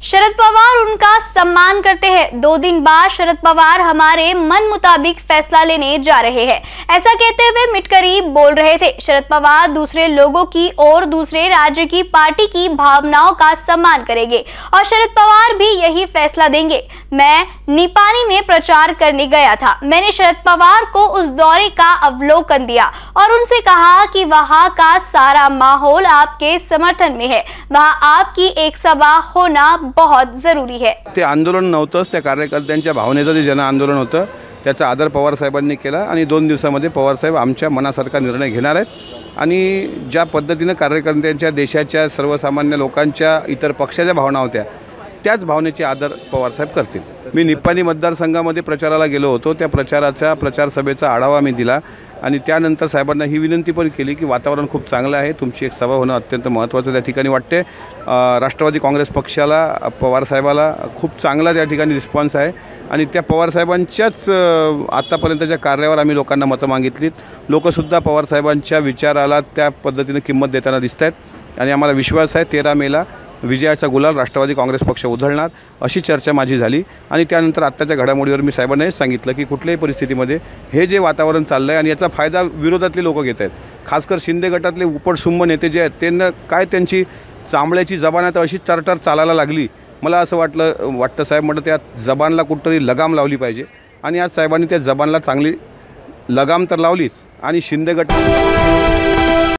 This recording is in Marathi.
शरद पवार उनका सम्मान करते हैं। 2 दिन बाद शरद पवार हमारे मन मुताबिक फैसला लेने जा रहे हैं, ऐसा कहते हुए मिटकरी बोल रहे थे। शरद पवार दूसरे लोगों की और दूसरे राज्य की पार्टी की भावनाओं का सम्मान करेंगे और शरद पवार भी यही फैसला देंगे। मैं निपानी में प्रचार करने गया था। मैंने शरद पवार को उस दौरे का अवलोकन दिया और उनसे कहा कि वहां का सारा माहौल आपके समर्थन में है, वहां आपकी एक सभा होना बहुत जरुरी है। ते आंदोलन नव्हतंच, त्या कार्यकर्त्यांच्या भावनेचं जे जन आंदोलन होतं त्याचा आदर पवार साहेबांनी केला आणि 2 दिवसांमध्ये पवार साहेब आमच्या मनासारखा निर्णय घेणार आहेत आणि ज्या पद्धतीने कार्यकर्त्यांच्या, देशाच्या, सर्वसामान्य लोकांच्या, इतर पक्षाच्या भावना होत्या त्याच भावनेचे आदर पवार साहेब करतील। मी निपाणी मतदारसंघामध्ये प्रचाराला गेलो होतो, त्या प्रचार सभेचा आढावा मी दिला आणि त्यानंतर साहेबांना ही विनंती पण केली की वातावरण खूप चांगलं आहे, तुमची एक सभा होणं अत्यंत महत्त्वाचं त्या ठिकाणी वाटते। राष्ट्रवादी काँग्रेस पक्षाला, पवार साहेबाला खूप चांगला त्या ठिकाणी रिस्पॉन्स आहे आणि त्या पवार साहेबांच्याच आतापर्यंतच्या कार्यावर आम्ही लोकांना मतं मागितलीत। लोकसुद्धा पवार साहेबांच्या विचाराला त्या पद्धतीने किंमत देताना दिसत आहेत आणि आम्हाला विश्वास आहे 13 मेला विजयाचा गुलाल राष्ट्रवादी काँग्रेस पक्ष उधळणार अशी चर्चा माझी झाली आणि त्यानंतर आत्ताच्या घडामोडीवर मी साहेबांना हे सांगितलं की कुठल्याही परिस्थितीमध्ये हे जे वातावरण चाललं आहे आणि याचा फायदा विरोधातले लोक घेत आहेत, खासकर शिंदे गटातले उपटसुंब नेते जे आहेत त्यांना काय त्यांची चांबड्याची जबान आता अशी टरटर चालायला लागली। मला असं वाटतं साहेब म्हटलं त्या जबानला कुठतरी लगाम लावली पाहिजे आणि आज साहेबांनी त्या जबानला चांगली लगाम तर लावलीच आणि शिंदे गट